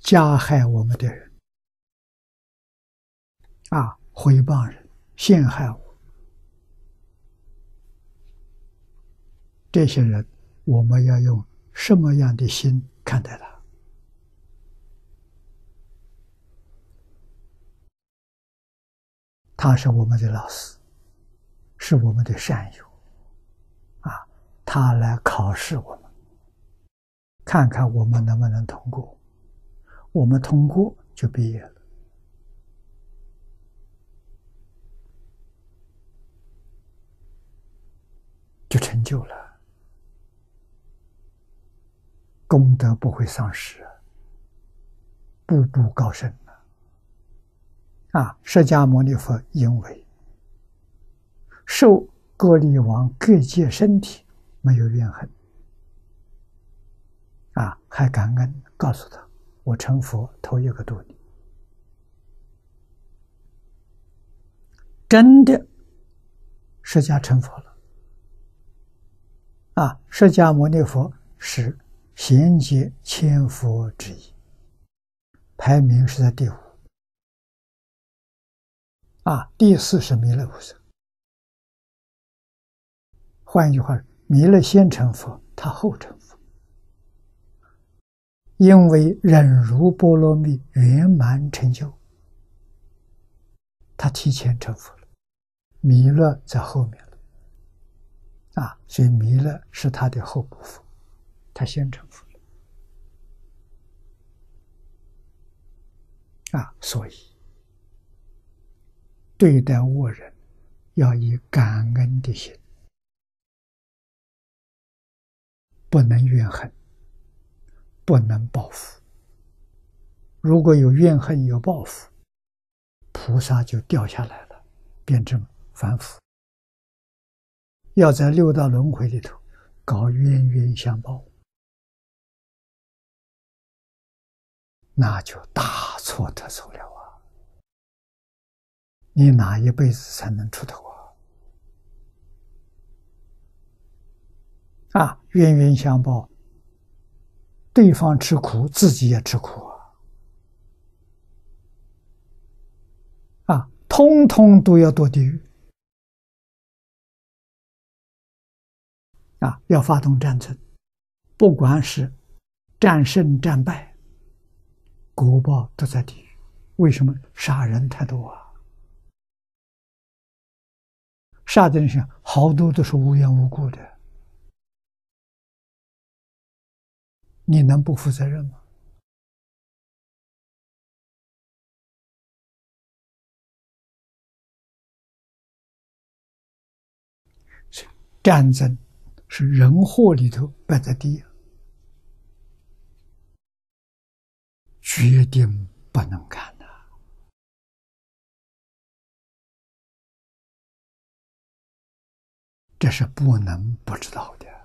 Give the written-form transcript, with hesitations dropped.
加害我们的人毁谤人、陷害我，这些人我们要用什么样的心看待他？他是我们的老师，是我们的善友他来考试我们，看看我们能不能通过。我们通过就毕业了，就成就了，功德不会丧失，步步高升释迦牟尼佛因为受各力王各界身体，没有怨恨还感恩，告诉他我成佛头一个度你。真的释迦成佛了释迦牟尼佛是贤劫千佛之一，排名是在第5第4是弥勒菩萨。换一句话，弥勒先成佛，他后成佛，因为忍辱波罗蜜圆满成就，他提前成佛了，弥勒在后面了所以弥勒是他的后部佛，他先成佛了所以对待恶人要以感恩的心，不能怨恨，不能报复。如果有怨恨有报复，菩萨就掉下来了，变成凡夫。要在六道轮回里头搞冤冤相报，那就大错特错了你哪一辈子才能出头冤冤相报，对方吃苦，自己也吃苦通通都要堕地狱要发动战争，不管是战胜战败，果报都在地狱。为什么？杀人太多杀的人好多都是无缘无故的，你能不负责任吗？战争是人祸里头摆在第一，决定不能干这是不能不知道的